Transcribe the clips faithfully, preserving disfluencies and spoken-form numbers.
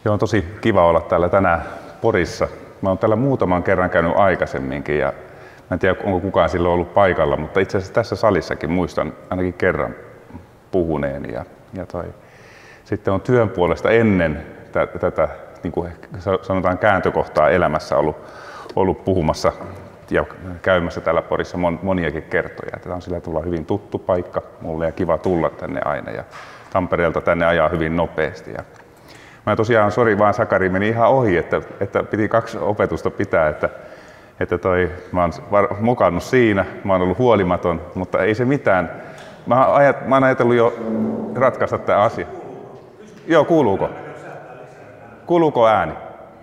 Ja on tosi kiva olla täällä tänään Porissa. Mä oon täällä muutaman kerran käynyt aikaisemminkin ja mä en tiedä, onko kukaan silloin ollut paikalla, mutta itse asiassa tässä salissakin muistan ainakin kerran puhuneen. Ja, ja toi. Sitten on työn puolesta ennen tätä, niin kuin sanotaan, kääntökohtaa elämässä ollut, ollut puhumassa ja käymässä täällä Porissa moniakin kertoja. Tämä on sillä tavalla hyvin tuttu paikka mulle ja kiva tulla tänne aina. Ja Tampereelta tänne ajaa hyvin nopeasti. Ja mä tosiaan, sori vaan Sakari, meni ihan ohi, että, että piti kaksi opetusta pitää, että, että toi, mä oon mukannut siinä, mä oon ollut huolimaton, mutta ei se mitään. Mä oon, ajat, mä oon ajatellut jo ratkaista tämä asia. Joo, kuuluuko? Kuuluuko ääni?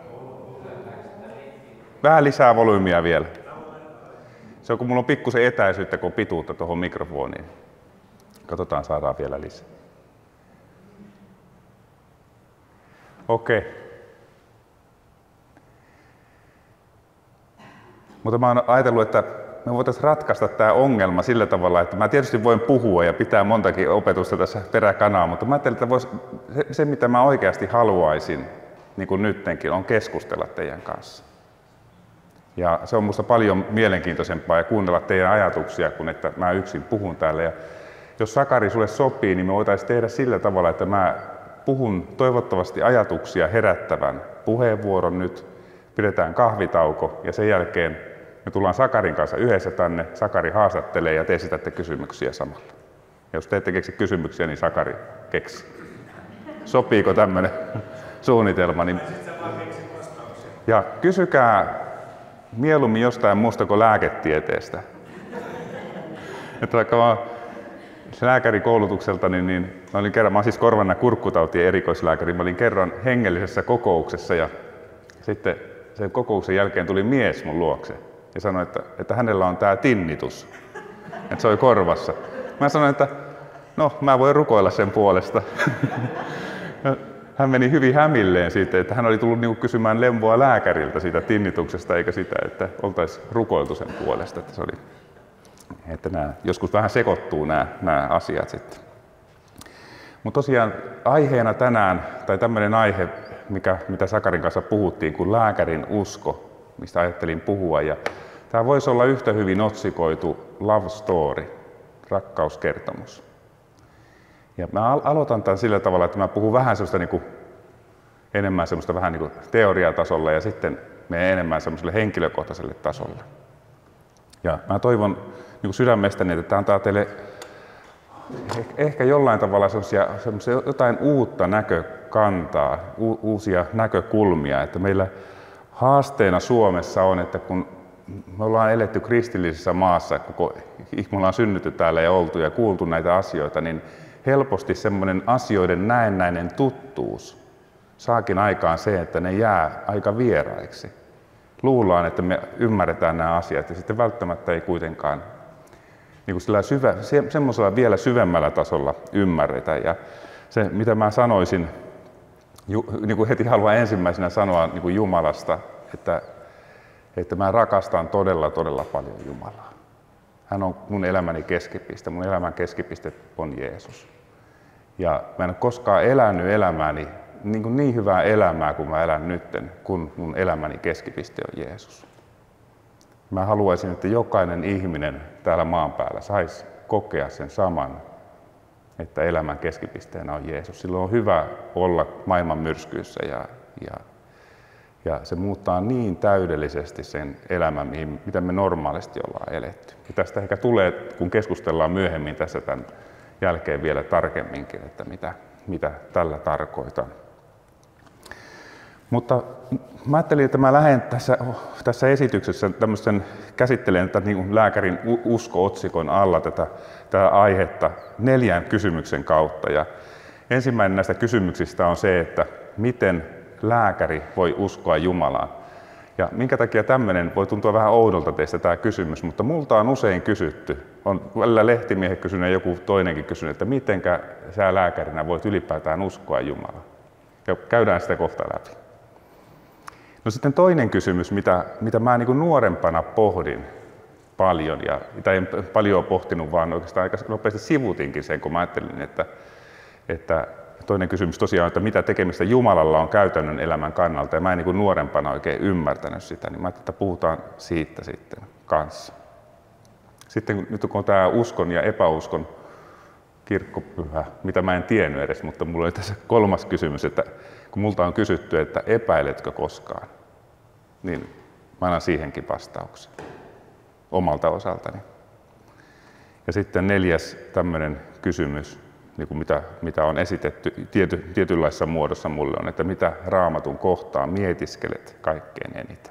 Vähän lisää volyymiä vielä. Se on, kun mulla on pikkusen etäisyyttä, kun on pituutta tuohon mikrofoniin. Katsotaan, saadaan vielä lisää. Okei. Mutta mä oon ajatellut, että me voitaisiin ratkaista tämä ongelma sillä tavalla, että mä tietysti voin puhua ja pitää montakin opetusta tässä peräkanaa, mutta mä ajattelin, että vois, se, se mitä mä oikeasti haluaisin, niin kuin nyttenkin, on keskustella teidän kanssa. Ja se on musta paljon mielenkiintoisempaa ja kuunnella teidän ajatuksia, kuin että mä yksin puhun täällä. Ja jos Sakari sulle sopii, niin me voitaisiin tehdä sillä tavalla, että mä puhun toivottavasti ajatuksia herättävän puheenvuoron nyt, pidetään kahvitauko ja sen jälkeen me tullaan Sakarin kanssa yhdessä tänne, Sakari haastattelee ja te esitätte kysymyksiä samalla. Ja jos te ette keksi kysymyksiä, niin Sakari keksi. Sopiiko tämmöinen suunnitelma? Niin... Ja kysykää mieluummin jostain muusta kuin lääketieteestä. Että vaikka mä lääkärikoulutukselta, niin, niin mä olin kerran, mä olen siis korvan- ja kurkkutautien erikoislääkäri, mä olin kerran hengellisessä kokouksessa ja sitten sen kokouksen jälkeen tuli mies mun luokse ja sanoi, että, että hänellä on tää tinnitus, että se oli korvassa. Mä sanoin, että no mä voin rukoilla sen puolesta. Hän meni hyvin hämilleen siitä, että hän oli tullut niinku kysymään lempoa lääkäriltä siitä tinnituksesta eikä sitä, että oltaisiin rukoiltu sen puolesta. Että se oli, että nämä, joskus vähän sekoittuu nämä, nämä asiat sitten. Mutta tosiaan aiheena tänään, tai tämmöinen aihe, mikä, mitä Sakarin kanssa puhuttiin, kuin lääkärin usko, mistä ajattelin puhua. Ja tämä voisi olla yhtä hyvin otsikoitu love story, rakkauskertomus. Ja mä aloitan tämän sillä tavalla, että mä puhun vähän sellaista niin kuin, enemmän semmoista vähän niin kuin teoriatasolla ja sitten menen enemmän semmoiselle henkilökohtaiselle tasolle. Ja mä toivon niin kuin sydämestäni, että tämä antaa teille ehkä jollain tavalla semmoisia, semmoisia jotain uutta näkökantaa, u- uusia näkökulmia. Että meillä haasteena Suomessa on, että kun me ollaan eletty kristillisessä maassa, koko me ollaan synnytty täällä ja oltu ja kuultu näitä asioita, niin helposti semmoinen asioiden näennäinen tuttuus saakin aikaan se, että ne jää aika vieraiksi. Luullaan, että me ymmärretään nämä asiat ja sitten välttämättä ei kuitenkaan niin kuin sillä syvä, semmoisella vielä syvemmällä tasolla ymmärretä. Ja se, mitä mä sanoisin, ju, niin kuin heti haluan ensimmäisenä sanoa niin kuin Jumalasta, että, että mä rakastan todella, todella paljon Jumalaa. Hän on mun elämäni keskipiste. Mun elämän keskipiste on Jeesus. Ja mä en ole koskaan elänyt elämääni niin, kuin niin hyvää elämää kuin mä elän nytten, kun mun elämäni keskipiste on Jeesus. Mä haluaisin, että jokainen ihminen täällä maan päällä saisi kokea sen saman, että elämän keskipisteenä on Jeesus. Silloin on hyvä olla maailman myrskyissä ja, ja, ja se muuttaa niin täydellisesti sen elämän, mitä me normaalisti ollaan eletty. Ja tästä ehkä tulee, kun keskustellaan myöhemmin tässä tämän jälkeen vielä tarkemminkin, että mitä, mitä tällä tarkoitan. Mutta mä ajattelin, että mä lähden tässä, tässä esityksessä tämmöisen, käsittelen tätä niin lääkärin usko-otsikon alla tätä, tätä aihetta neljän kysymyksen kautta. Ja ensimmäinen näistä kysymyksistä on se, että miten lääkäri voi uskoa Jumalaan. Ja minkä takia tämmöinen voi tuntua vähän oudolta teistä tämä kysymys, mutta multa on usein kysytty, on välillä lehtimiehet kysynyt ja joku toinenkin kysynyt, että mitenkä sä lääkärinä voit ylipäätään uskoa Jumalaan. Ja käydään sitä kohta läpi. No sitten toinen kysymys, mitä, mitä mä niin kuin nuorempana pohdin paljon, ja, tai en paljon pohtinut, vaan oikeastaan aika nopeasti sivutinkin sen, kun mä ajattelin, että, että toinen kysymys tosiaan, että mitä tekemistä Jumalalla on käytännön elämän kannalta, ja mä en niin kuin nuorempana oikein ymmärtänyt sitä, niin mä ajattelin, että puhutaan siitä sitten kanssa. Sitten nyt kun on tämä uskon ja epäuskon kirkkopyhä, mitä mä en tiennyt edes, mutta mulla oli tässä kolmas kysymys, että kun multa on kysytty, että epäiletkö koskaan, niin mä annan siihenkin vastauksen omalta osaltani. Ja sitten neljäs tämmöinen kysymys, niin kuin mitä, mitä on esitetty tiety, tietynlaisessa muodossa mulle on, että mitä Raamatun kohtaa mietiskelet kaikkein eniten.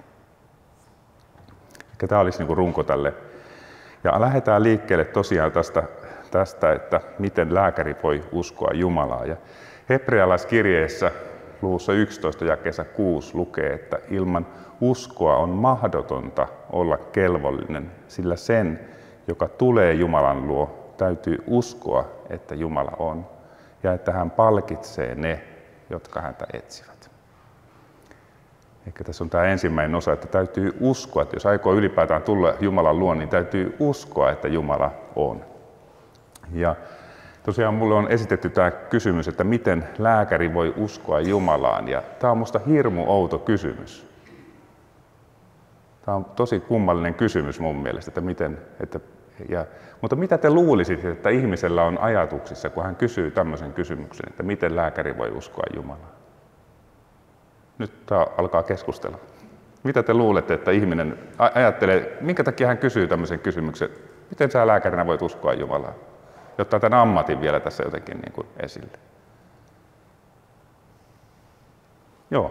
Tämä olisi niin kuin runko tälle. Ja lähdetään liikkeelle tosiaan tästä, tästä, että miten lääkäri voi uskoa Jumalaa. Ja hebrealaiskirjeessä luvussa yksitoista jakeessa kuusi lukee, että ilman uskoa on mahdotonta olla kelvollinen, sillä sen, joka tulee Jumalan luo, täytyy uskoa, että Jumala on ja että hän palkitsee ne, jotka häntä etsivät. Ehkä tässä on tämä ensimmäinen osa, että täytyy uskoa, että jos aikoo ylipäätään tulla Jumalan luo, niin täytyy uskoa, että Jumala on. Ja tosiaan mulle on esitetty tämä kysymys, että miten lääkäri voi uskoa Jumalaan. Ja tämä on musta hirmu outo kysymys. Tämä on tosi kummallinen kysymys mun mielestä, että miten, että, ja, mutta mitä te luulisitte, että ihmisellä on ajatuksissa, kun hän kysyy tämmöisen kysymyksen, että miten lääkäri voi uskoa Jumalaan? Nyt tämä alkaa keskustella. Mitä te luulette, että ihminen ajattelee, minkä takia hän kysyy tämmöisen kysymyksen, miten sä lääkärinä voit uskoa Jumalaa? Jotta tämän ammatin vielä tässä jotenkin niin kuin esille. Joo.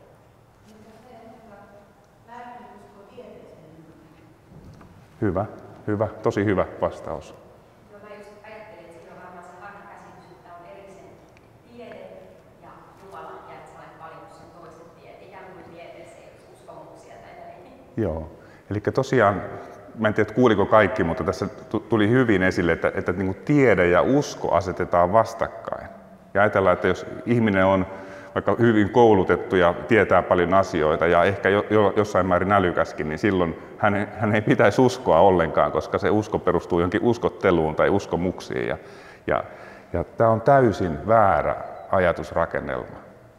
Hyvä, hyvä, tosi hyvä vastaus. No mä just ajattelin, että siinä on varmaan se vanha käsitys, että on erikseen tiede ja Jumala, ja että sä olet valinnut sen toisen tien, ikään kuin tieteessä ei olisi uskomuksia tai näin. Joo, eli tosiaan, mä en tiedä kuuliko kaikki, mutta tässä tuli hyvin esille, että, että niin kuin tiede ja usko asetetaan vastakkain. Ja ajatellaan, että jos ihminen on vaikka hyvin koulutettu ja tietää paljon asioita ja ehkä jo, jo, jossain määrin älykäskin, niin silloin hän, hän ei pitäisi uskoa ollenkaan, koska se usko perustuu jonkin uskotteluun tai uskomuksiin. Ja, ja, ja tämä on täysin väärä ajatusrakennelma,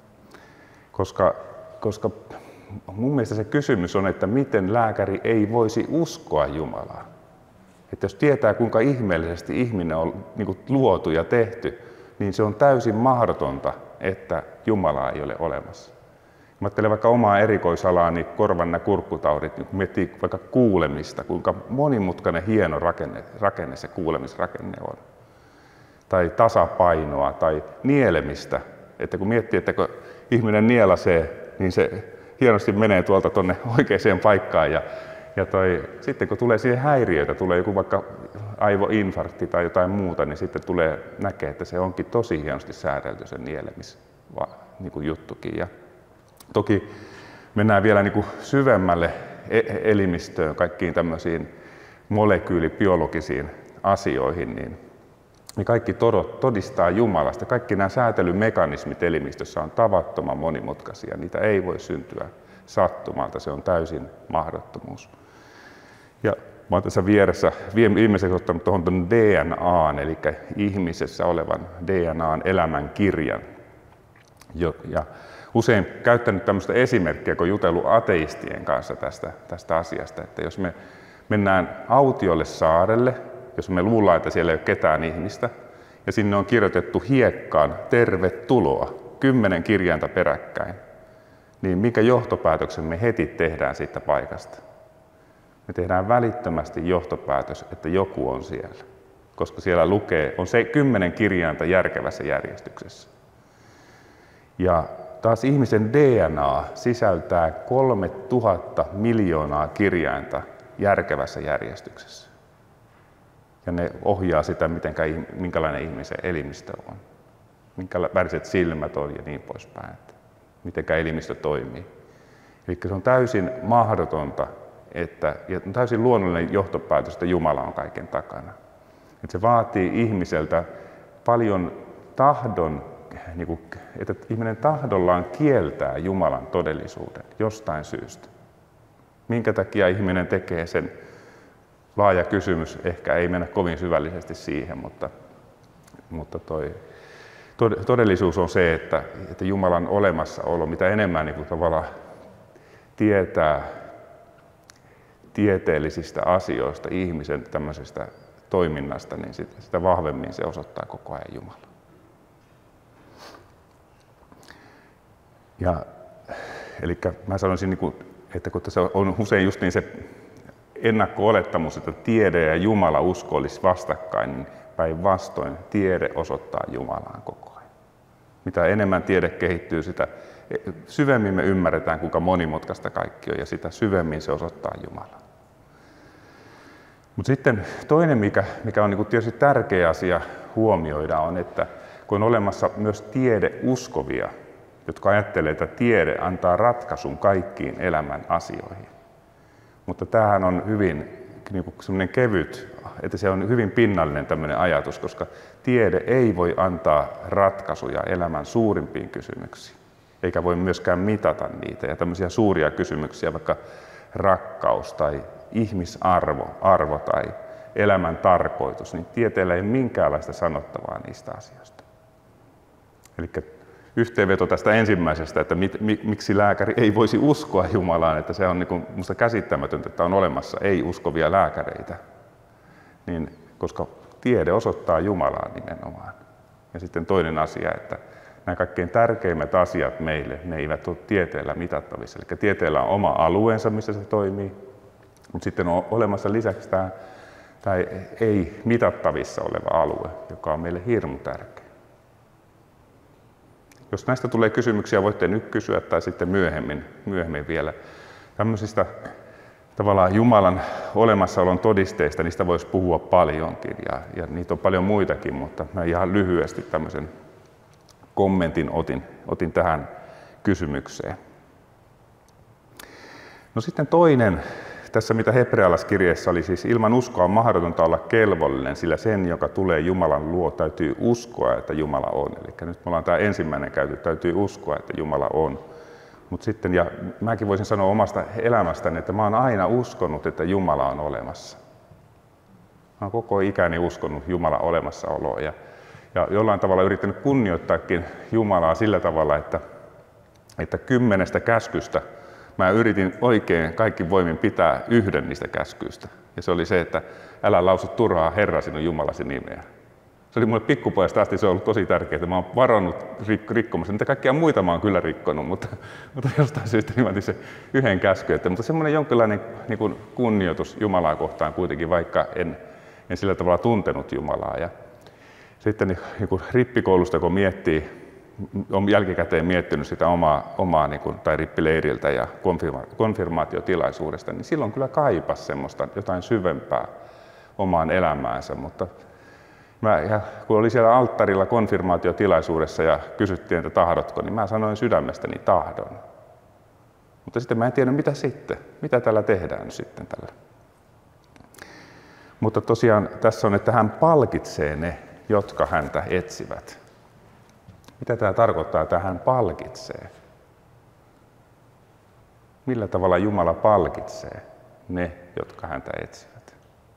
koska, koska mun mielestä se kysymys on, että miten lääkäri ei voisi uskoa Jumalaa. Että jos tietää, kuinka ihmeellisesti ihminen on niin kuin luotu ja tehty, niin se on täysin mahdotonta, että Jumalaa ei ole olemassa. Mä ajattelen vaikka omaa erikoisalaani, korvan ja kurkkutaudit, niin kun miettii vaikka kuulemista, kuinka monimutkainen hieno rakenne, rakenne se kuulemisrakenne on. Tai tasapainoa tai nielemistä. Että kun miettii, että kun ihminen nielasee, niin se hienosti menee tuolta tuonne oikeaan paikkaan. Ja, ja toi, sitten kun tulee siihen häiriöitä, tulee joku vaikka aivoinfarkti tai jotain muuta, niin sitten tulee näkee, että se onkin tosi hienosti säädelty sen nielemis niin kuin juttukin. Ja toki mennään vielä niin kuin syvemmälle elimistöön, kaikkiin tämmöisiin molekyylibiologisiin asioihin, niin niin kaikki todistaa Jumalasta. Kaikki nämä säätelymekanismit elimistössä on tavattoman monimutkaisia. Niitä ei voi syntyä sattumalta. Se on täysin mahdottomuus. Ja mä olen tässä vieressä viimeiseksi ottanut tuohon D N A:n, eli ihmisessä olevan D N A:n elämän kirjan. Ja usein käyttänyt tämmöistä esimerkkiä, kun jutellut ateistien kanssa tästä, tästä asiasta, että jos me mennään autiolle saarelle, jos me luullaan, että siellä ei ole ketään ihmistä, ja sinne on kirjoitettu hiekkaan tervetuloa, kymmenen kirjainta peräkkäin, niin mikä johtopäätöksen me heti tehdään siitä paikasta? Me tehdään välittömästi johtopäätös, että joku on siellä, koska siellä lukee, on se kymmenen kirjainta järkevässä järjestyksessä. Ja taas ihmisen D N A sisältää kolme tuhatta miljoonaa kirjainta järkevässä järjestyksessä. Ja ne ohjaa sitä, mitenkä, minkälainen ihmisen elimistö on, minkä väriset silmät on ja niin poispäin, mitenkä elimistö toimii. Eli se on täysin mahdotonta, että, ja täysin luonnollinen johtopäätös, että Jumala on kaiken takana. Että se vaatii ihmiseltä paljon tahdon, niin kuin, että ihminen tahdollaan kieltää Jumalan todellisuuden jostain syystä. Minkä takia ihminen tekee sen? Laaja kysymys, ehkä ei mennä kovin syvällisesti siihen, mutta, mutta toi, todellisuus on se, että, että Jumalan olemassaolo, mitä enemmän niin kuin tavallaan tietää tieteellisistä asioista, ihmisen tämmöisestä toiminnasta, niin sitä, sitä vahvemmin se osoittaa koko ajan Jumalaa. Ja, eli mä sanoisin, että kun tässä on usein just niin se ennakko-olettamus, että tiede ja Jumala usko olisi vastakkain, niin päinvastoin tiede osoittaa Jumalaan koko ajan. Mitä enemmän tiede kehittyy, sitä syvemmin me ymmärretään, kuinka monimutkaista kaikki on, ja sitä syvemmin se osoittaa Jumalaa. Mutta sitten toinen, mikä, mikä on niin kuin tietysti tärkeä asia huomioida, on, että kun on olemassa myös tiedeuskovia, jotka ajattelee, että tiede antaa ratkaisun kaikkiin elämän asioihin. Mutta tämähän on hyvin niin kuin semmoinen kevyt, että se on hyvin pinnallinen tämmöinen ajatus, koska tiede ei voi antaa ratkaisuja elämän suurimpiin kysymyksiin, eikä voi myöskään mitata niitä. Ja tämmöisiä suuria kysymyksiä, vaikka rakkaus tai ihmisarvo arvo tai elämän tarkoitus, niin tieteellä ei ole minkäänlaista sanottavaa niistä asioista. Eli yhteenveto tästä ensimmäisestä, että mit, mi, miksi lääkäri ei voisi uskoa Jumalaan, että se on niin kuin musta käsittämätöntä, että on olemassa ei-uskovia lääkäreitä, niin, koska tiede osoittaa Jumalaa nimenomaan. Ja sitten toinen asia, että nämä kaikkein tärkeimmät asiat meille, ne eivät ole tieteellä mitattavissa. Eli tieteellä on oma alueensa, missä se toimii, mutta sitten on olemassa lisäksi tämä, tämä ei mitattavissa oleva alue, joka on meille hirmu tärkeä. Jos näistä tulee kysymyksiä, voitte nyt kysyä tai sitten myöhemmin, myöhemmin vielä. Tämmöisistä tavallaan Jumalan olemassaolon todisteista, niistä voisi puhua paljonkin ja, ja niitä on paljon muitakin, mutta mä ihan lyhyesti tämmöisen kommentin otin, otin tähän kysymykseen. No sitten toinen, tässä mitä hebrealaiskirjeessä oli, siis ilman uskoa on mahdotonta olla kelvollinen, sillä sen, joka tulee Jumalan luo, täytyy uskoa, että Jumala on. Eli nyt me ollaan tämä ensimmäinen käyty, täytyy uskoa, että Jumala on. Mutta sitten, ja mäkin voisin sanoa omasta elämästäni, että mä oon aina uskonut, että Jumala on olemassa. Mä oon koko ikäni uskonut Jumalan olemassaoloa ja, ja jollain tavalla yrittänyt kunnioittaakin Jumalaa sillä tavalla, että, että kymmenestä käskystä mä yritin oikein kaikki voimin pitää yhden niistä käskyistä. Ja se oli se, että älä lausu turhaa Herra sinun Jumalasi nimeä. Se oli mulle pikkupojasta asti se on ollut tosi tärkeää, että mä oon varannut rik- rikkomassa. Niitä kaikkia muita mä oon kyllä rikkonut, mutta, mutta jostain syystä niin mä otin se yhden käsky. Että, mutta semmoinen jonkinlainen niin kuin kunnioitus Jumalaa kohtaan kuitenkin, vaikka en, en sillä tavalla tuntenut Jumalaa. Ja sitten niin kuin rippikoulusta kun miettii, olen jälkikäteen miettinyt sitä omaa, omaa niin kuin, tai rippileiriltä ja konfirma- konfirmaatiotilaisuudesta, niin silloin kyllä kaipasi semmoista jotain syvempää omaan elämäänsä. Mutta mä, ja kun olin siellä alttarilla konfirmaatiotilaisuudessa ja kysyttiin, että tahdotko, niin mä sanoin sydämestäni tahdon. Mutta sitten mä en tiedä, mitä sitten, mitä tällä tehdään sitten tällä. Mutta tosiaan tässä on, että hän palkitsee ne, jotka häntä etsivät. Mitä tämä tarkoittaa, että hän palkitsee? Millä tavalla Jumala palkitsee ne, jotka häntä etsivät?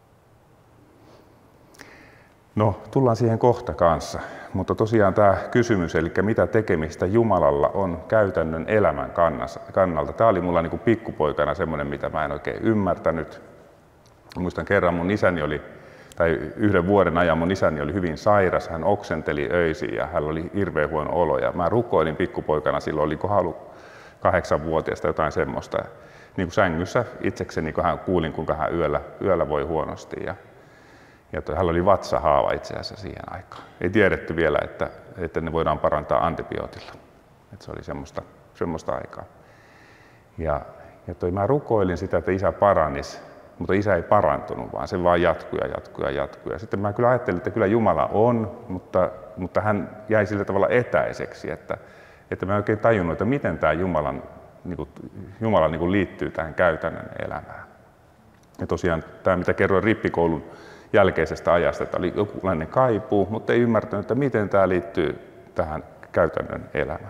No, tullaan siihen kohta kanssa, mutta tosiaan tämä kysymys, eli mitä tekemistä Jumalalla on käytännön elämän kannalta. Tämä oli mulla niin kuin pikkupoikana semmoinen, mitä mä en oikein ymmärtänyt. Muistan kerran mun isäni oli tai yhden vuoden ajan mun isäni oli hyvin sairas, hän oksenteli öisin ja hänellä oli hirveän huono olo. Ja mä rukoilin pikkupoikana, silloin oliko ollut kahdeksanvuotiaasta jotain semmoista. Niin kuin sängyssä itsekseni, kun hän kuulin, kuinka hän yöllä, yöllä voi huonosti. Ja, ja toi, hänellä oli vatsahaava itse asiassa siihen aikaan. Ei tiedetty vielä, että, että ne voidaan parantaa antibiootilla. Että se oli semmoista, semmoista aikaa. Ja, ja toi, mä rukoilin sitä, että isä paranisi. Mutta isä ei parantunut, vaan se vaan jatkui ja jatkui ja jatkui. Ja sitten mä kyllä ajattelin, että kyllä Jumala on, mutta, mutta hän jäi sillä tavalla etäiseksi, että, että mä en oikein tajunnut, että miten tämä Jumalan, niin kuin, Jumala niin kuin liittyy tähän käytännön elämään. Ja tosiaan tämä, mitä kerroin rippikoulun jälkeisestä ajasta, että oli jokinlainen kaipuu, mutta ei ymmärtänyt, että miten tämä liittyy tähän käytännön elämään.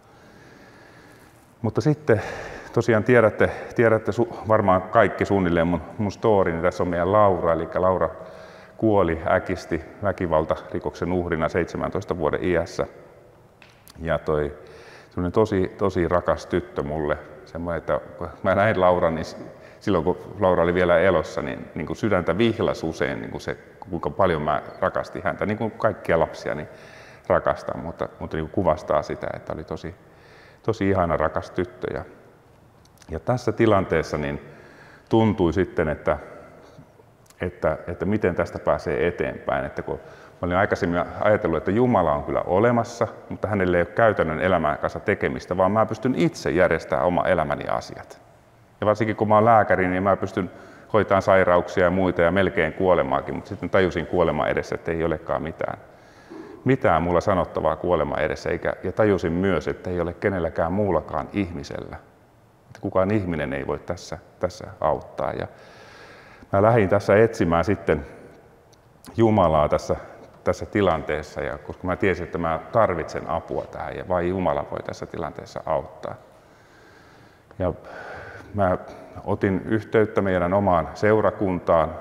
Mutta sitten tosiaan tiedätte, tiedätte su, varmaan kaikki suunnilleen mun, mun story, niin tässä on meidän Laura, eli Laura kuoli äkisti väkivaltarikoksen uhrina seitsemäntoista vuoden iässä. Ja toi semmoinen tosi, tosi rakas tyttö mulle, semmoinen, että kun mä näin Lauran, niin silloin kun Laura oli vielä elossa, niin, niin kuin sydäntä vihlas usein niin kuin se, kuinka paljon mä rakastin häntä, niin kuin kaikkia lapsia niin rakastan, mutta, mutta niin kuin kuvastaa sitä, että oli tosi, tosi ihana rakas tyttö. Ja, ja tässä tilanteessa niin tuntui sitten, että, että, että miten tästä pääsee eteenpäin, että kun mä olin aikaisemmin ajatellut, että Jumala on kyllä olemassa, mutta hänelle ei ole käytännön elämän kanssa tekemistä, vaan mä pystyn itse järjestämään oma elämäni asiat. Ja varsinkin kun mä oon lääkäri, niin mä pystyn hoitamaan sairauksia ja muita ja melkein kuolemaakin, mutta sitten tajusin kuolema edessä, että ei olekaan mitään, mitään mulla sanottavaa kuolema edessä. Eikä, ja tajusin myös, että ei ole kenelläkään muullakaan ihmisellä. Että kukaan ihminen ei voi tässä, tässä auttaa. Ja mä lähdin tässä etsimään sitten Jumalaa tässä, tässä tilanteessa, ja koska mä tiesin, että mä tarvitsen apua tähän ja vain Jumala voi tässä tilanteessa auttaa. Ja mä otin yhteyttä meidän omaan seurakuntaan,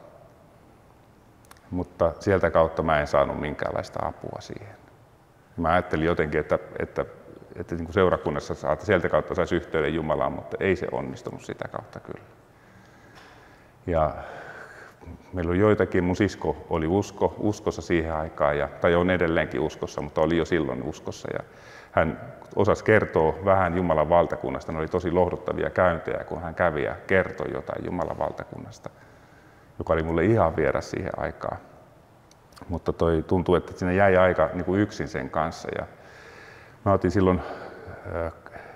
mutta sieltä kautta mä en saanut minkäänlaista apua siihen. Mä ajattelin jotenkin, että, että, että niin kuin seurakunnassa saata, sieltä kautta saisi yhteyden Jumalaan, mutta ei se onnistunut sitä kautta kyllä. Ja meillä oli joitakin, mun sisko oli usko, uskossa siihen aikaan, ja, tai on edelleenkin uskossa, mutta oli jo silloin uskossa. Ja hän osasi kertoa vähän Jumalan valtakunnasta. Ne oli tosi lohduttavia käyntejä, kun hän kävi ja kertoi jotain Jumalan valtakunnasta, joka oli mulle ihan vieras siihen aikaan. Mutta toi tuntui, että sinne jäi aika niin kuin yksin sen kanssa. Ja mä otin silloin, äh,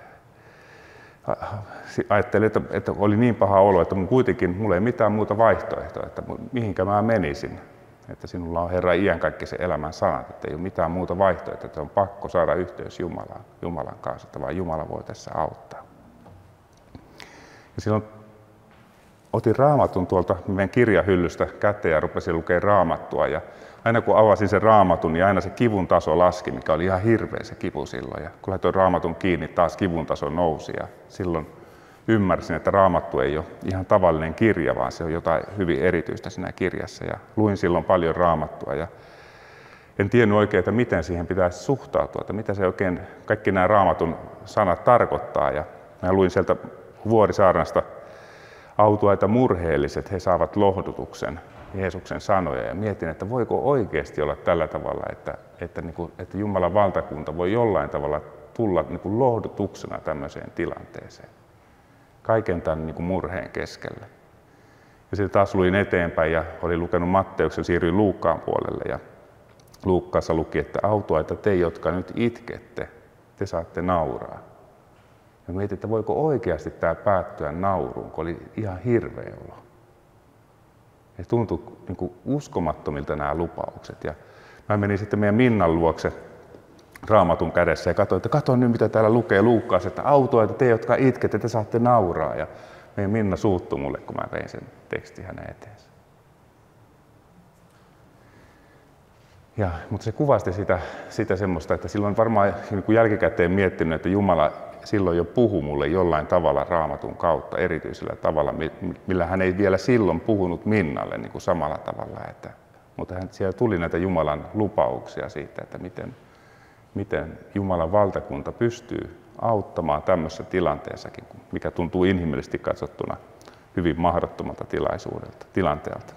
ajattelin, että, että oli niin paha olo, että mun kuitenkin mulla ei mitään muuta vaihtoehtoa, että mihinkä mä menisin. Että sinulla on Herra iankaikkisen elämän sanat, että ei ole mitään muuta vaihtoehtoa, että on pakko saada yhteys Jumalaan, Jumalan kanssa, että vaan Jumala voi tässä auttaa. Ja silloin otin Raamatun tuolta meidän kirjahyllystä käteen ja rupesin lukemaan Raamattua. Ja aina kun avasin sen Raamatun, niin aina se kivun taso laski, mikä oli ihan hirveä se kivu silloin. Ja kun laitoin Raamatun kiinni, taas kivun taso nousi. Ja silloin ymmärsin, että Raamattu ei ole ihan tavallinen kirja, vaan se on jotain hyvin erityistä siinä kirjassa. Ja luin silloin paljon Raamattua ja en tiennyt oikein, että miten siihen pitäisi suhtautua, että mitä se oikein kaikki nämä Raamatun sanat tarkoittaa. Ja mä luin sieltä Vuorisaarnasta autuaita murheelliset, he saavat lohdutuksen, Jeesuksen sanoja. Ja mietin, että voiko oikeasti olla tällä tavalla, että, että, niin kuin, että Jumalan valtakunta voi jollain tavalla tulla niin kuin lohdutuksena tämmöiseen tilanteeseen. Kaiken tämän niin kuin murheen keskellä. Ja sitten taas luin eteenpäin ja olin lukenut Matteuksen, siirryin Luukkaan puolelle. Ja Luukkaassa luki, että autuaita te, jotka nyt itkette, te saatte nauraa. Ja mietin, että voiko oikeasti tämä päättyä nauruun, kun oli ihan hirveä olo. Ja tuntui niin kuin uskomattomilta nämä lupaukset. Ja mä menin sitten meidän Minnan luokse Raamatun kädessä ja katsoin, että katso nyt mitä täällä lukee Luukkaassa, että autuaita te, jotka itkette, te saatte nauraa. Ja meidän Minna suuttui mulle, kun mä vein sen tekstin hänen eteensä. Ja, mutta se kuvasti sitä, sitä semmoista, että silloin varmaan niin kuin jälkikäteen miettinyt, että Jumala silloin jo puhui mulle jollain tavalla Raamatun kautta, erityisellä tavalla, millä hän ei vielä silloin puhunut Minnalle niin kuin samalla tavalla. Että, mutta hän, siellä tuli näitä Jumalan lupauksia siitä, että miten, miten Jumalan valtakunta pystyy auttamaan tämmöisessä tilanteessakin, mikä tuntuu inhimillisesti katsottuna hyvin mahdottomalta tilaisuudelta, tilanteelta.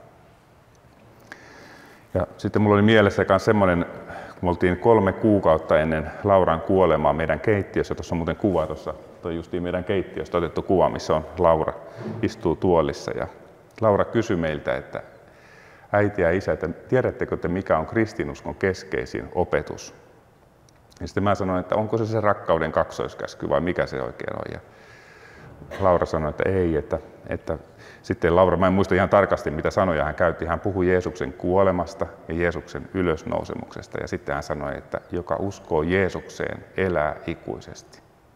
Ja sitten mulla oli mielessä myös semmoinen, kun me oltiin kolme kuukautta ennen Lauran kuolemaa meidän keittiössä, tuossa on muuten kuva tuossa, toi justiin meidän keittiöstä otettu kuva, missä on Laura, istuu tuolissa. Ja Laura kysyi meiltä, että äiti ja isä, että tiedättekö te mikä on kristinuskon keskeisin opetus? Ja sitten mä sanoin, että onko se se rakkauden kaksoiskäsky vai mikä se oikein on? Ja Laura sanoi, että ei, että, että sitten Laura, mä en muista ihan tarkasti mitä sanoja hän käytti, hän puhui Jeesuksen kuolemasta ja Jeesuksen ylösnousemuksesta ja sitten hän sanoi, että joka uskoo Jeesukseen elää ikuisesti.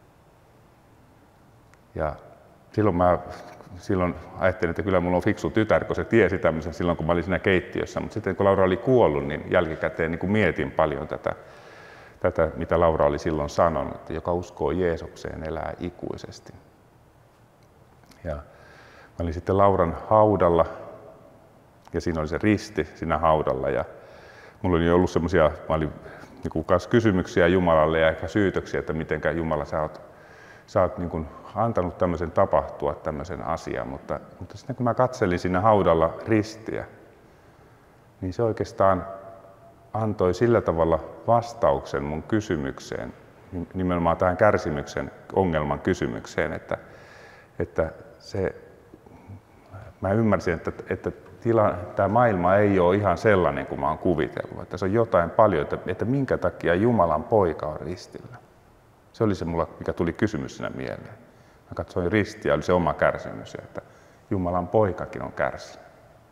Ja silloin mä silloin ajattelin, että kyllä mulla on fiksu tytär, kun se tiesi tämmöisen silloin kun mä olin siinä keittiössä, mutta sitten kun Laura oli kuollut, niin jälkikäteen niin kuin mietin paljon tätä, tätä, mitä Laura oli silloin sanonut, että joka uskoo Jeesukseen elää ikuisesti. Ja mä olin sitten Lauran haudalla ja siinä oli se risti siinä haudalla. Ja mulla oli ollut semmoisia, mä olin niin kanssa kysymyksiä Jumalalle ja ehkä syytöksiä, että mitenkä Jumala sä oot, sä oot niin kuin antanut tämmöisen tapahtua, tämmöisen asian. Mutta, mutta sitten kun mä katselin siinä haudalla ristiä, niin se oikeastaan antoi sillä tavalla vastauksen mun kysymykseen, nimenomaan tähän kärsimyksen ongelman kysymykseen, että, että se, mä ymmärsin, että, että tila, tämä maailma ei ole ihan sellainen kuin mä oon kuvitellut, että se on jotain paljon, että, että minkä takia Jumalan poika on ristillä. Se oli se mulla, mikä tuli kysymys siinä mieleen. Mä katsoin ristiä, oli se oma kärsimys, että Jumalan poikakin on kärsinyt.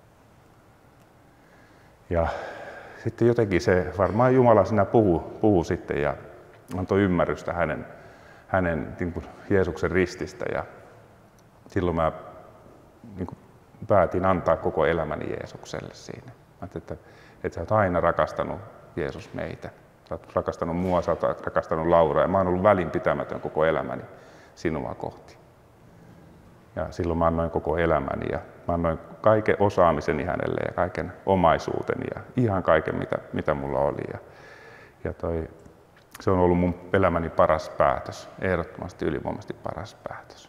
Ja sitten jotenkin se, varmaan Jumala siinä puhuu, puhuu sitten ja antoi ymmärrystä hänen, hänen niin kuin Jeesuksen rististä. Ja silloin mä niin kuin päätin antaa koko elämäni Jeesukselle siinä. Mä ajattelin, että, että sä oot aina rakastanut Jeesus meitä. Sä oot rakastanut mua, sä oot rakastanut Lauraa ja mä oon ollut välinpitämätön koko elämäni sinua kohti. Ja silloin mä annoin koko elämäni ja mä annoin kaiken osaamiseni hänelle ja kaiken omaisuuteni ja ihan kaiken mitä, mitä mulla oli. Ja, ja toi, se on ollut mun elämäni paras päätös, ehdottomasti ylivoimaisesti paras päätös.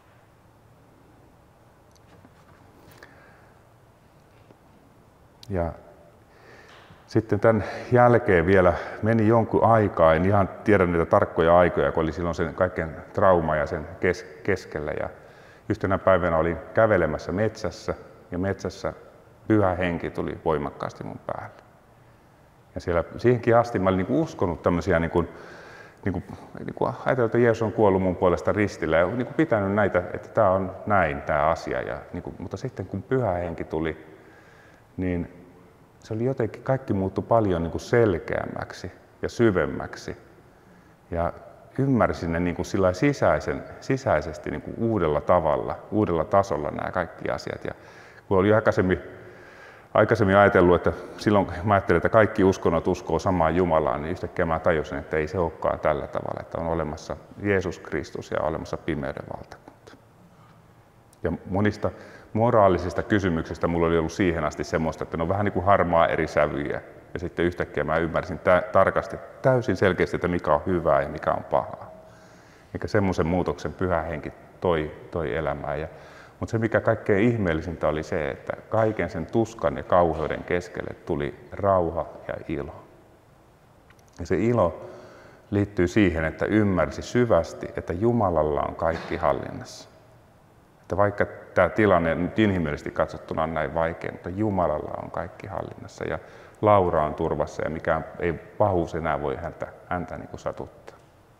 Ja sitten tämän jälkeen vielä meni jonkun aikaa, en ihan tiedä niitä tarkkoja aikoja, kun oli silloin sen kaiken trauma ja sen kes- keskellä. Ja yhtenä päivänä olin kävelemässä metsässä ja metsässä Pyhä Henki tuli voimakkaasti mun päälle. Ja siellä siihenkin asti mä olin niin kuin uskonut tämmöisiä, niin kuin, niin kuin, niin kuin ajatellut, että Jeesus on kuollut mun puolesta ristillä ja niin kuin pitänyt näitä, että tämä on näin tämä asia. Ja, niin kuin, mutta sitten kun Pyhä Henki tuli, niin se oli jotenkin, kaikki muuttui paljon niin kuin selkeämmäksi ja syvemmäksi. Ja ymmärsin ne niin kuin sillä sisäisen, sisäisesti niin kuin uudella tavalla, uudella tasolla nämä kaikki asiat. Ja kun oli aikaisemmin, aikaisemmin ajatellut, että silloin mä ajattelin, että kaikki uskonnot uskoo samaan Jumalaan, niin yhtäkkiä mä tajusin, että ei se olekaan tällä tavalla, että on olemassa Jeesus Kristus ja olemassa pimeyden valtakunta. Ja monista moraalisista kysymyksistä mulla oli ollut siihen asti semmoista, että ne on vähän niin kuin harmaa eri sävyjä. Ja sitten yhtäkkiä mä ymmärsin tä- tarkasti, täysin selkeästi, että mikä on hyvää ja mikä on pahaa. Eikä semmoisen muutoksen Pyhä Henki toi, toi elämään. Ja, mutta se mikä kaikkein ihmeellisintä oli se, että kaiken sen tuskan ja kauheuden keskelle tuli rauha ja ilo. Ja se ilo liittyy siihen, että ymmärsi syvästi, että Jumalalla on kaikki hallinnassa. Että vaikka tämä tilanne nyt inhimillisesti katsottuna on näin vaikea, mutta Jumalalla on kaikki hallinnassa ja Laura on turvassa ja mikään ei pahuus enää voi häntä, häntä niin kuin satuttaa.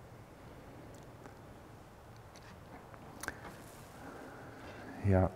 Ja,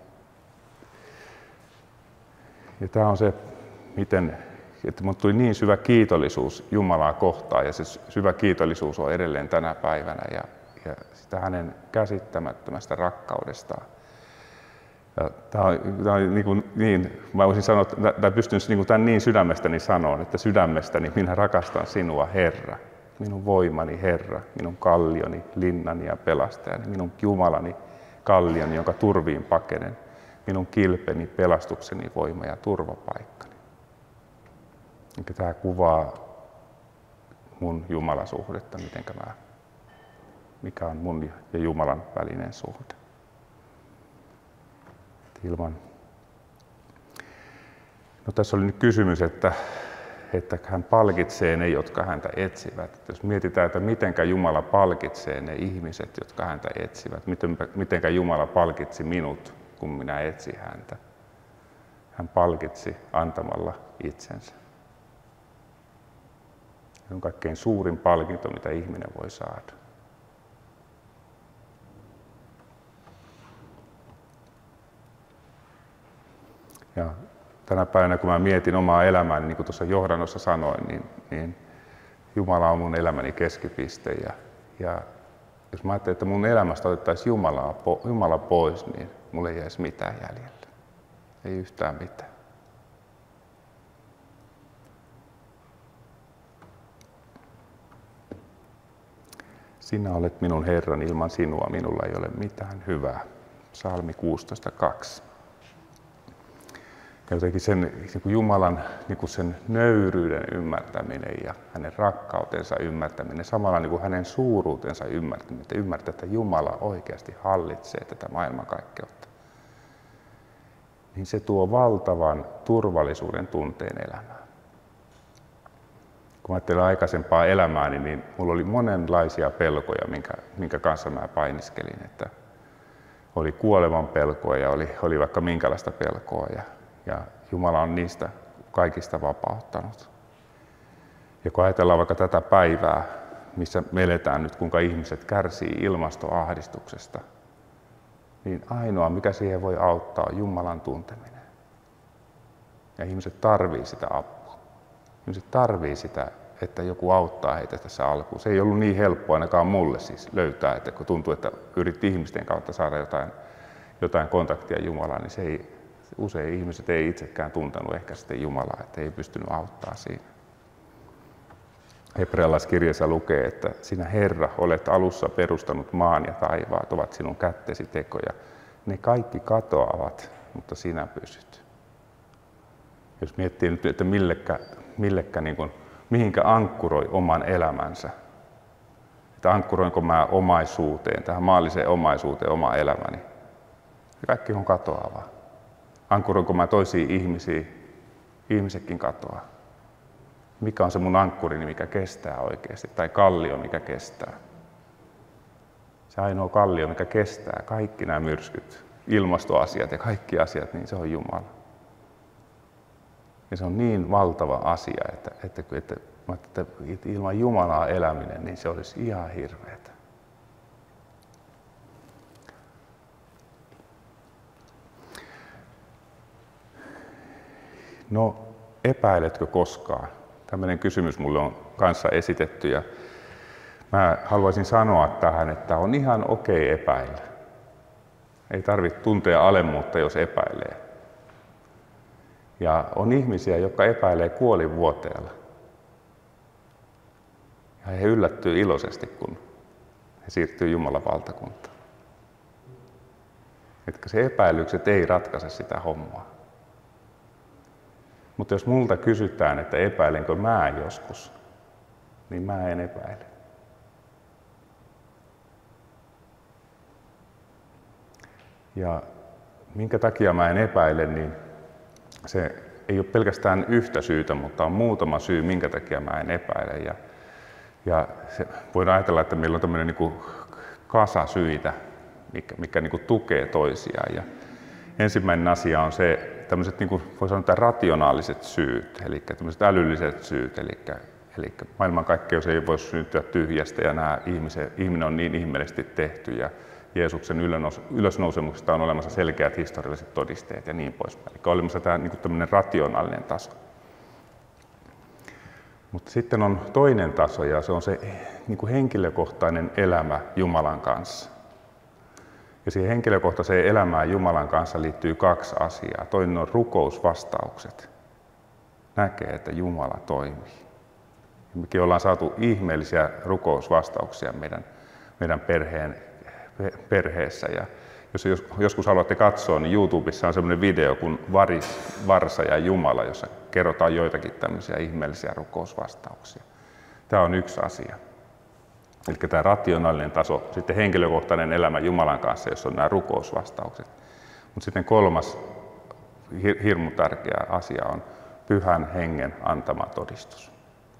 ja tämä on se, miten, että minun tuli niin syvä kiitollisuus Jumalaa kohtaan ja se syvä kiitollisuus on edelleen tänä päivänä ja, ja sitä hänen käsittämättömästä rakkaudestaan. Ja tämä on, tämä on niin, kuin, niin, mä voisin sanoa, tai pystyn niin tämän niin sydämestäni sanoa, että sydämestäni minä rakastan sinua, Herra, minun voimani, Herra, minun kallioni, linnani ja pelastajani, minun Jumalani, kallioni, jonka turviin pakenen, minun kilpeni, pelastukseni, voima ja turvapaikkani. Eikä tämä kuvaa mun Jumalasuhdetta, mitenkä mä, mikä on mun ja Jumalan välinen suhde. Ilman. No, tässä oli nyt kysymys, että, että hän palkitsee ne, jotka häntä etsivät. Että jos mietitään, että mitenkä Jumala palkitsee ne ihmiset, jotka häntä etsivät, miten, mitenkä Jumala palkitsi minut, kun minä etsin häntä. Hän palkitsi antamalla itsensä. Se on kaikkein suurin palkinto, mitä ihminen voi saada. Ja tänä päivänä, kun mä mietin omaa elämääni, niin kuin tuossa johdannossa sanoin, niin, niin Jumala on mun elämäni keskipiste. Ja, ja jos mä ajattelin, että mun elämästä otettaisiin Jumalaa, Jumala pois, niin mulla ei jäisi mitään jäljellä. Ei yhtään mitään. Sinä olet minun Herran, ilman sinua minulla ei ole mitään hyvää. Psalmi kuusitoista kaksi. Ja jotenkin sen niin kuin Jumalan niin kuin sen nöyryyden ymmärtäminen ja hänen rakkautensa ymmärtäminen, samalla niin kuin hänen suuruutensa ymmärtäminen, että ymmärtää, että Jumala oikeasti hallitsee tätä maailmankaikkeutta. Niin se tuo valtavan turvallisuuden tunteen elämään. Kun ajattelen aikaisempaa elämääni, niin mulla oli monenlaisia pelkoja, minkä, minkä kanssa mä painiskelin. Että oli kuoleman pelkoa ja oli, oli vaikka minkälaista pelkoa. Ja, ja Jumala on niistä kaikista vapauttanut. Ja kun ajatellaan vaikka tätä päivää, missä me eletään nyt, kuinka ihmiset kärsii ilmastoahdistuksesta, niin ainoa, mikä siihen voi auttaa, on Jumalan tunteminen. Ja ihmiset tarvii sitä apua. Ihmiset tarvii sitä, että joku auttaa heitä tässä alkuun. Se ei ollut niin helppoa ainakaan mulle siis löytää, että kun tuntuu, että yritti ihmisten kautta saada jotain, jotain kontaktia Jumalaan, niin se ei, usein ihmiset ei itsekään tuntenut ehkä sitten Jumalaa, että ei pystynyt auttaa siinä. Hebrealaiskirjassa lukee, että sinä Herra olet alussa perustanut maan ja taivaat, ovat sinun kättesi tekoja. Ne kaikki katoavat, mutta sinä pysyt. Jos miettii nyt, että millekä, millekä niin kuin, mihinkä ankkuroi oman elämänsä. Että ankkuroinko mä omaisuuteen, tähän maalliseen omaisuuteen oma elämäni. Ja kaikki on katoavaa. Ankkuroinko mä toisiin ihmisiin, ihmisetkin katoaa. Mikä on se mun ankkurini, mikä kestää oikeasti, tai kallio, mikä kestää. Se ainoa kallio, mikä kestää kaikki nämä myrskyt, ilmastoasiat ja kaikki asiat, niin se on Jumala. Ja se on niin valtava asia, että, että, että, että, että ilman Jumalaa eläminen, niin se olisi ihan hirveätä. No, epäiletkö koskaan? Tällainen kysymys mulle on kanssa esitetty ja mä haluaisin sanoa tähän, että on ihan okei epäillä. Ei tarvitse tuntea alemmuutta, jos epäilee. Ja on ihmisiä, jotka epäilee kuolinvuoteella. Ja he yllättyy iloisesti, kun he siirtyy Jumalan valtakuntaan. Että se epäilykset ei ratkaise sitä hommaa. Mutta jos multa kysytään, että epäilenkö mä joskus, niin mä en epäile. Ja minkä takia mä en epäile, niin se ei ole pelkästään yhtä syytä, mutta on muutama syy, minkä takia mä en epäile. Ja, ja se, voidaan ajatella, että meillä on tämmöinen niin kuin kasa syitä, mikä, mikä niin kuin tukee toisiaan. Ja ensimmäinen asia on se, tämmöiset niin kuin voi sanoa, rationaaliset syyt, eli tämmöiset älylliset syyt, eli, eli maailmankaikkeus ei voi syntyä tyhjästä ja nämä ihmiset, ihminen on niin ihmeellisesti tehty ja Jeesuksen ylösnousemuksesta on olemassa selkeät historialliset todisteet ja niin poispäin. Eli on olemassa tämä niin kuin tämmöinen rationaalinen taso. Mutta sitten on toinen taso ja se on se niin kuin henkilökohtainen elämä Jumalan kanssa. Ja siihen henkilökohtaiseen elämään Jumalan kanssa liittyy kaksi asiaa. Toinen on rukousvastaukset. Näkee, että Jumala toimii. Ja mekin ollaan saatu ihmeellisiä rukousvastauksia meidän, meidän perheen, perheessä. Ja jos joskus haluatte katsoa, niin YouTubessa on sellainen video kuin Varis, Varsa ja Jumala, jossa kerrotaan joitakin tämmöisiä ihmeellisiä rukousvastauksia. Tämä on yksi asia. Eli tämä rationaalinen taso, sitten henkilökohtainen elämä Jumalan kanssa, jossa on nämä rukousvastaukset. Mutta sitten kolmas hirmu tärkeä asia on Pyhän Hengen antama todistus.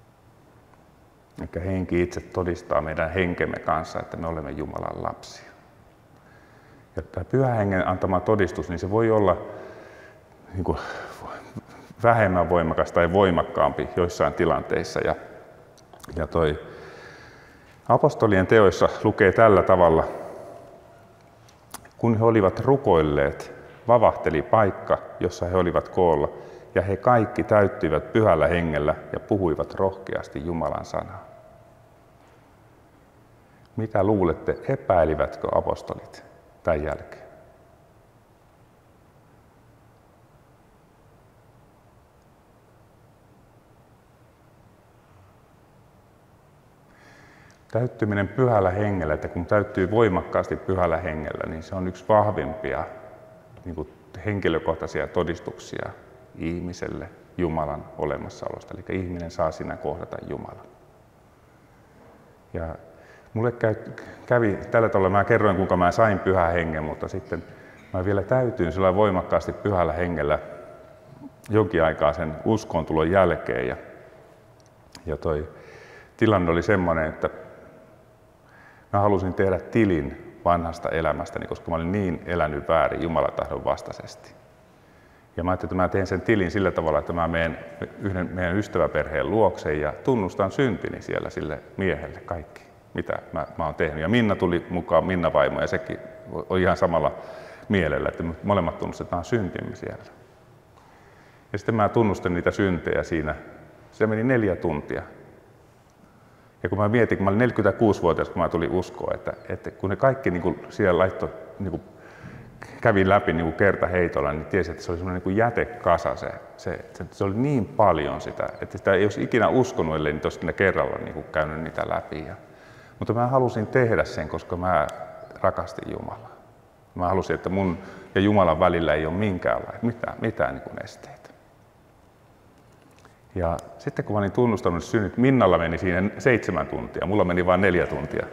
Eli henki itse todistaa meidän henkemme kanssa, että me olemme Jumalan lapsia. Ja tämä Pyhän Hengen antama todistus, niin se voi olla niin kuin vähemmän voimakas tai voimakkaampi joissain tilanteissa. Ja, ja toi Apostolien teoissa lukee tällä tavalla, kun he olivat rukoilleet, vavahteli paikka, jossa he olivat koolla, ja he kaikki täyttyivät Pyhällä Hengellä ja puhuivat rohkeasti Jumalan sanaa. Mitä luulette, epäilivätkö apostolit tämän jälkeen? Täyttyminen Pyhällä Hengellä, että kun täyttyy voimakkaasti Pyhällä Hengellä, niin se on yksi vahvimpia niin kuin henkilökohtaisia todistuksia ihmiselle Jumalan olemassaolosta. Eli ihminen saa siinä kohdata Jumalan. Ja mulle käy, kävi tällä tavalla, mä kerroin kuinka mä sain pyhän hengen, mutta sitten mä vielä täytyin sillä voimakkaasti pyhällä hengellä jonkin aikaa sen uskontulon jälkeen. Ja, ja toi tilanne oli semmoinen, että mä halusin tehdä tilin vanhasta elämästäni, koska mä olin niin elänyt väärin Jumalan tahdon vastaisesti. Ja mä ajattelin, että mä teen sen tilin sillä tavalla, että mä menen yhden meidän ystäväperheen luokse ja tunnustan syntini siellä sille miehelle kaikki, mitä mä, mä oon tehnyt. Ja Minna tuli mukaan, Minna vaimo, ja sekin oli ihan samalla mielellä, että me molemmat tunnustetaan syntimme siellä. Ja sitten mä tunnustin niitä syntejä siinä. Se meni neljä tuntia. Ja kun mä mietin, kun mä olin neljäkymmentäkuusivuotias, kun mä tulin uskoon, että, että kun ne kaikki niin kuin siellä laittoi, niin kuin kävin läpi niin kuin kertaheitolla, niin tiesin, että se oli semmoinen niin kuin jätekasa. Se, se, se, se oli niin paljon sitä, että sitä ei olisi ikinä uskonut, ellei niitä olisi kerralla niin kuin käynyt niitä läpi. Ja, mutta mä halusin tehdä sen, koska mä rakastin Jumalaa. Mä halusin, että mun ja Jumalan välillä ei ole minkäänlaista, mitään, mitään niin kuin esteitä. Ja sitten kun mä olin tunnustanut synnit, Minnalla meni siinä seitsemän tuntia, mulla meni vain neljä tuntia.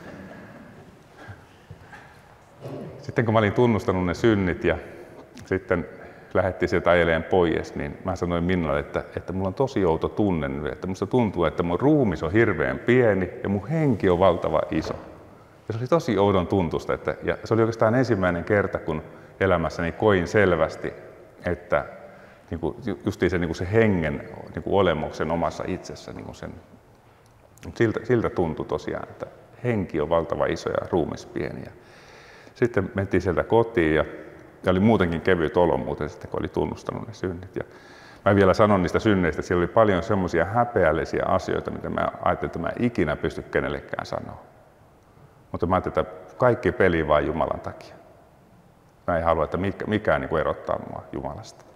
Sitten kun mä olin tunnustanut ne synnit ja sitten lähdettiin sieltä ajeleen pois, niin mä sanoin Minnalle, että, että mulla on tosi outo tunne nyt, että musta tuntuu, että mun ruumis on hirveän pieni ja mun henki on valtava iso. Ja se oli tosi oudon tuntusta, että, ja se oli oikeastaan ensimmäinen kerta, kun elämässäni koin selvästi, että niin kuin, justiin se, niin kuin se hengen niin kuin olemuksen omassa itsessä. Niin kuin sen, siltä, siltä tuntui tosiaan, että henki on valtava iso ja ruumis pieni. Ja sitten mentiin sieltä kotiin ja, ja oli muutenkin kevyt olo muuten sitten, kun oli tunnustanut ne synnit. Ja mä vielä sanon niistä synneistä, että siellä oli paljon semmoisia häpeällisiä asioita, mitä mä ajattelin, että mä en ikinä pysty kenellekään sanoa. Mutta mä ajattelin, että kaikki peli vain Jumalan takia. Mä en halua, että mikään, mikään niin kuin erottaa mua Jumalasta.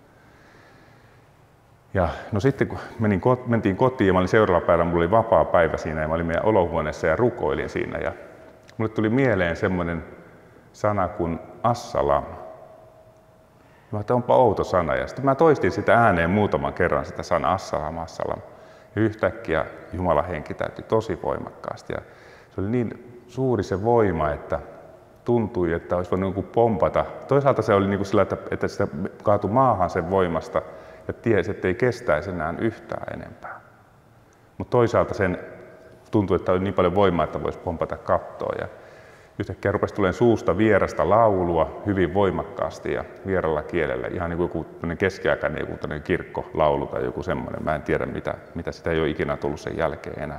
Ja no sitten kun menin, mentiin kotiin ja mä olin seuraavalla päivällä, mulla oli vapaa päivä siinä ja mä olin meidän olohuoneessa ja rukoilin siinä. Ja mulle tuli mieleen semmoinen sana kuin assalam. Mä että onpa outo sana. Ja sitten mä toistin sitä ääneen muutaman kerran sitä sanaa assalam, assalam. Ja yhtäkkiä Jumalan henki täytti tosi voimakkaasti. Ja se oli niin suuri se voima, että tuntui, että olisi voinut niin pompata. Toisaalta se oli niin kuin sillä, että, että sitä kaatui maahan sen voimasta ja tiesi, että ei kestäisi enää yhtään enempää. Mutta toisaalta sen tuntui, että oli niin paljon voimaa, että voisi pompata kattoa. Ja yhtäkkiä rupesi tulemaan suusta vierasta laulua hyvin voimakkaasti ja vieralla kielellä. Ihan niin kuin joku keskiaikainen joku kirkkolaulu tai joku semmoinen. Mä en tiedä, mitä, mitä sitä ei ole ikinä tullut sen jälkeen enää.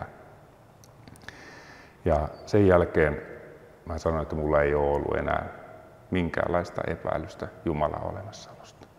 Ja sen jälkeen mä sanoin, että mulla ei ole ollut enää minkäänlaista epäilystä Jumalan olemassaolosta.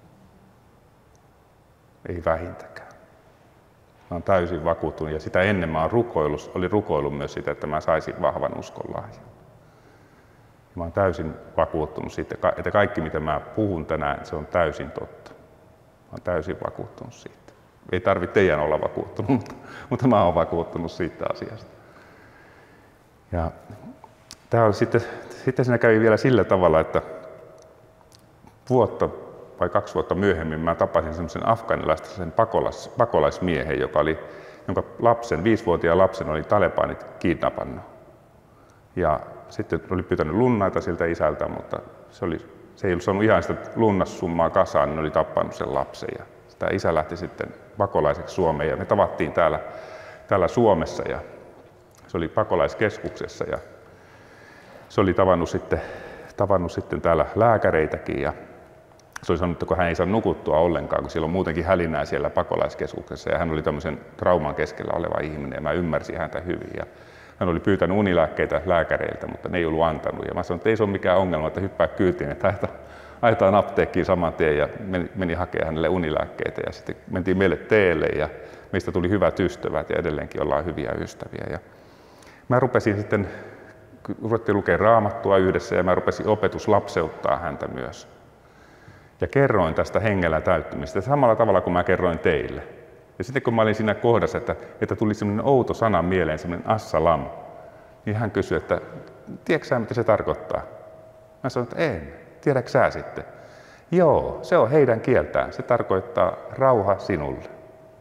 Ei vähintäkään. Mä oon täysin vakuuttunut ja sitä ennen mä oon rukoillut, oli rukoillut myös sitä, että mä saisin vahvan uskon lahjan. Mä oon täysin vakuuttunut siitä, että kaikki mitä mä puhun tänään, se on täysin totta. Mä oon täysin vakuuttunut siitä. Ei tarvitse teidän olla vakuuttunut, mutta, mutta mä oon vakuuttunut siitä asiasta. Ja tää oli sitten, sitten siinä kävi vielä sillä tavalla, että vuotta vai kaksi vuotta myöhemmin mä tapasin semmoisen afganilaisen pakolais, pakolaismiehen, joka oli, jonka lapsen, viisivuotiaan lapsen oli talebanit kidnappannut. Ja sitten oli pyytänyt lunnaita siltä isältä, mutta se, oli, se ei ollut saanut ihan sitä lunnassummaa kasaan, niin oli tappanut sen lapsen. Ja sitä isä lähti sitten pakolaiseksi Suomeen ja me tavattiin täällä, täällä Suomessa ja se oli pakolaiskeskuksessa ja se oli tavannut sitten, tavannut sitten täällä lääkäreitäkin ja se oli sanonut, että kun hän ei saa nukuttua ollenkaan, kun siellä on muutenkin hälinää siellä pakolaiskeskuksessa ja hän oli tämmöisen trauman keskellä oleva ihminen ja mä ymmärsin häntä hyvin. Ja hän oli pyytänyt unilääkkeitä lääkäreiltä, mutta ne ei ollut antanut. Ja mä sanoin, että ei se ole mikään ongelma, että hyppää kyytiin, että ajetaan apteekkiin saman tien ja meni, meni hakemaan hänelle unilääkkeitä. Ja sitten mentiin meille teelle ja meistä tuli hyvät ystävät ja edelleenkin ollaan hyviä ystäviä. Ja mä rupesin sitten, ruvettiin lukemaan Raamattua yhdessä ja mä rupesin opetuslapseuttaa häntä myös. Ja kerroin tästä hengellä täyttymistä samalla tavalla kuin mä kerroin teille. Ja sitten kun mä olin siinä kohdassa, että, että tuli semmoinen outo sana mieleen, semmoinen assalam, niin hän kysyi, että tiedätkö sä, mitä se tarkoittaa? Mä sanoin, että en. Tiedätkö sä sitten? Joo, se on heidän kieltään. Se tarkoittaa rauha sinulle.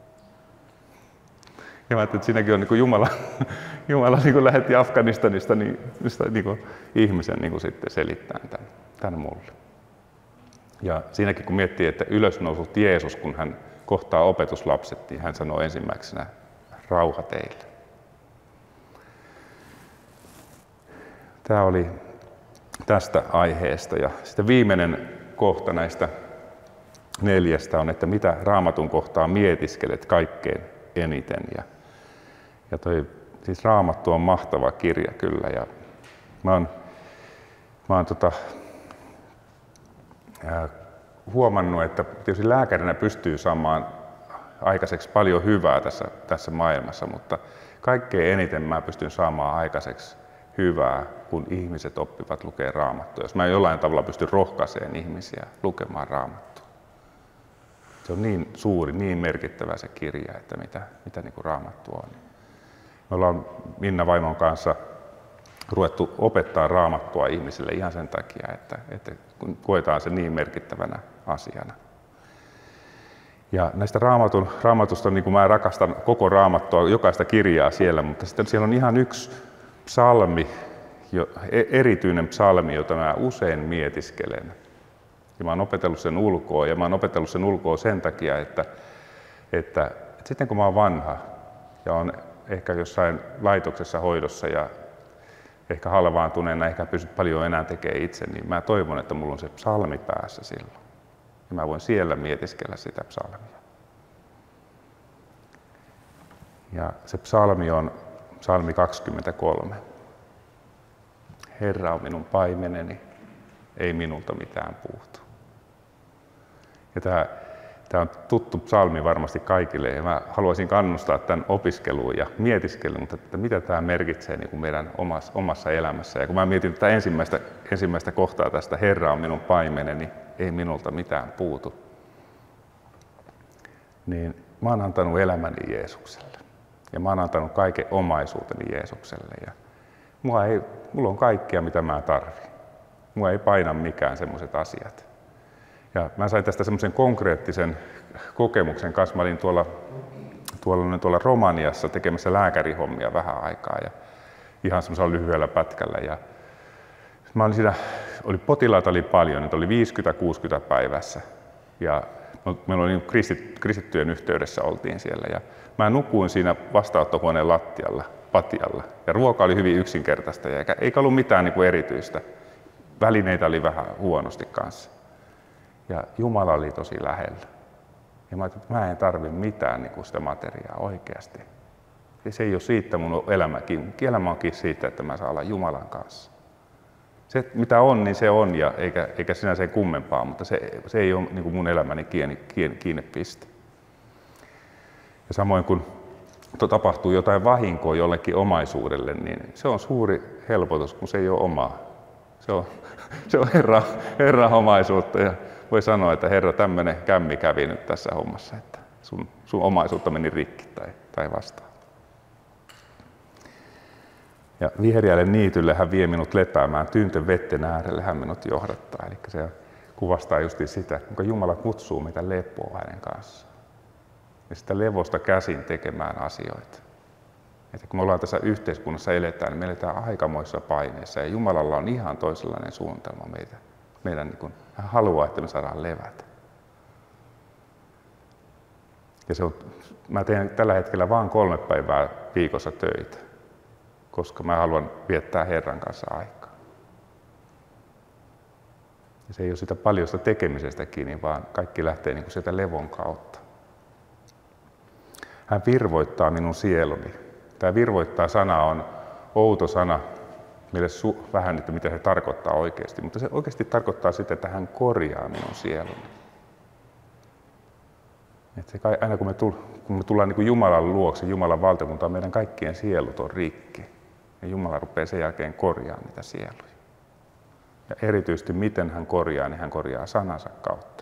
Ja mä ajattelin, että siinäkin on niin kuin Jumala, Jumala niin kuin lähetti Afganistanista niin, niin kuin ihmisen niin kuin sitten selittämään tämän, tämän mulle. Ja siinäkin kun miettii, että ylösnousut Jeesus, kun hän kohtaa opetuslapset, niin hän sanoo ensimmäisenä, rauha teille. Tämä oli tästä aiheesta. Ja sitten viimeinen kohta näistä neljästä on, että mitä Raamatun kohtaa mietiskelet kaikkein eniten. Ja, ja toi, siis Raamattu on mahtava kirja kyllä. Ja mä oon, mä oon tota, ää, huomannut, että tietysti lääkärinä pystyy saamaan aikaiseksi paljon hyvää tässä, tässä maailmassa, mutta kaikkein eniten mä pystyn saamaan aikaiseksi hyvää, kun ihmiset oppivat lukea Raamattua. Jos mä jollain tavalla pystyn rohkaisemaan ihmisiä lukemaan Raamattua. Se on niin suuri, niin merkittävä se kirja, että mitä, mitä niin kuin Raamattu on. Me ollaan Minna vaimon kanssa ruvettu opettaa Raamattua ihmisille ihan sen takia, että, että koetaan se niin merkittävänä asiana. Ja näistä raamatun, raamatusta, niin kuin mä rakastan koko Raamattua, jokaista kirjaa siellä, mutta sitten siellä on ihan yksi psalmi, erityinen psalmi, jota mä usein mietiskelen. Ja mä oon opetellut sen ulkoa, ja mä oon opetellut sen ulkoa sen takia, että, että, että sitten kun mä oon vanha ja on ehkä jossain laitoksessa hoidossa ja ehkä halvaantuneena, ehkä pysty paljon enää tekemään itse, niin mä toivon, että mulla on se psalmi päässä silloin. Ja mä voin siellä mietiskellä sitä psalmia. Ja se psalmi on psalmi kaksikymmentäkolme. Herra on minun paimeneni, ei minulta mitään puutu. Ja tämä, tämä on tuttu psalmi varmasti kaikille, ja mä haluaisin kannustaa tämän opiskeluun ja mietiskelyyn, mutta että mitä tämä merkitsee niin kuin meidän omassa, omassa elämässä. Ja kun mä mietin tätä ensimmäistä, ensimmäistä kohtaa tästä, Herra on minun paimeneni, ei minulta mitään puutu, niin mä oon antanut elämäni Jeesukselle. Ja mä oon antanut kaiken omaisuuteni Jeesukselle. Ja mulla, ei, mulla on kaikkea, mitä mä tarvitsen. Mua ei paina mikään semmoiset asiat. Ja mä sain tästä semmoisen konkreettisen kokemuksen kanssa. Mä olin tuolla, tuolla, tuolla Romaniassa tekemässä lääkärihommia vähän aikaa. Ja ihan semmoisella lyhyellä pätkällä. Ja mä olin siinä, oli potilaita oli paljon, nyt oli viisikymmentä kuusikymmentä päivässä. Ja meillä oli kristit, kristittyjen yhteydessä oltiin siellä. Ja mä nukuin siinä vastaanottohuoneen lattialla, patjalla. Ja ruoka oli hyvin yksinkertaista, eikä, eikä ollut mitään niin kuin erityistä. Välineitä oli vähän huonosti kanssa. Ja Jumala oli tosi lähellä. Ja mä ajattelin, että mä en tarvitse mitään niin kuin sitä materiaa oikeasti. Ja se ei ole siitä mun elämäkin. Elämä onkin siitä, että mä saan olla Jumalan kanssa. Se, mitä on, niin se on, ja eikä, eikä sinä sen kummempaa, mutta se, se ei ole niin kuin mun elämäni kiinni, kiinni, kiinnepiste. Ja samoin kun tapahtuu jotain vahinkoa jollekin omaisuudelle, niin se on suuri helpotus, kun se ei ole omaa. Se on, se on Herra, Herran omaisuutta, ja voi sanoa, että Herra, tämmöinen kämmi kävi nyt tässä hommassa, että sun, sun omaisuutta meni rikki tai, tai vastaan. Ja viheriälle niitylle hän vie minut lepäämään, tyynten vetten äärelle hän minut johdattaa. Eli se kuvastaa just sitä, kuinka Jumala kutsuu meitä lepoa hänen kanssaan. Ja sitä levosta käsin tekemään asioita. Että kun me ollaan tässä yhteiskunnassa eletään, niin me eletään aikamoissa paineissa. Ja Jumalalla on ihan toisenlainen suunnitelma meitä. Meidän, niin kuin, hän haluaa, että me saadaan levätä. Ja se on, mä teen tällä hetkellä vain kolme päivää viikossa töitä, koska mä haluan viettää Herran kanssa aikaa. Ja se ei ole sitä paljosta tekemisestä kiinni, vaan kaikki lähtee niin kuin sieltä levon kautta. Hän virvoittaa minun sieluni. Tämä virvoittaa sana on outo sana, meille su- vähän, että mitä se tarkoittaa oikeasti, mutta se oikeasti tarkoittaa sitä, että hän korjaa minun sieluni. Että se kai, aina kun me, tull, kun me tullaan niin kuin Jumalan luokse, Jumalan valtakuntaan, meidän kaikkien sielut on rikki. Ja Jumala rupeaa sen jälkeen korjaamaan niitä sieluja. Ja erityisesti miten hän korjaa, niin hän korjaa sanansa kautta.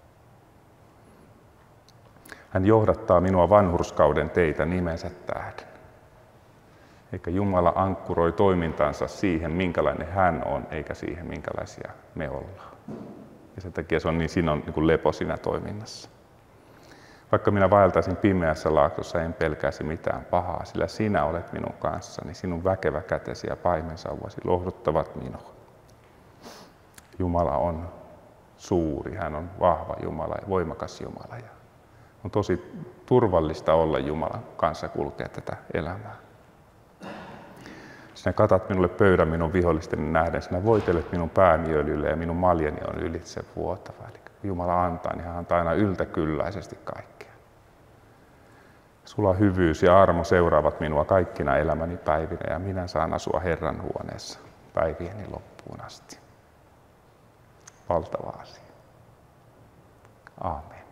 Hän johdattaa minua vanhurskauden teitä nimensä tähden. Eikä Jumala ankkuroi toimintansa siihen, minkälainen hän on, eikä siihen, minkälaisia me ollaan. Ja sen takia se on niin, siinä on niin kuin lepo siinä toiminnassa. Vaikka minä vaeltaisin pimeässä laaksossa, en pelkäisi mitään pahaa, sillä sinä olet minun kanssani, sinun väkevä kätesi ja paimensauvasi lohduttavat minua. Jumala on suuri, hän on vahva Jumala ja voimakas Jumala. Ja on tosi turvallista olla Jumalan kanssa kulkea tätä elämää. Sinä katat minulle pöydän minun vihollisteni nähden, sinä voitelet minun pääni öljylle ja minun maljani on ylitse vuotava. Eli kun Jumala antaa, niin hän antaa aina yltäkylläisesti kaikkea. Sulla hyvyys ja armo seuraavat minua kaikkina elämäni päivinä ja minä saan asua Herran huoneessa päivieni loppuun asti. Valtava asia. Aamen.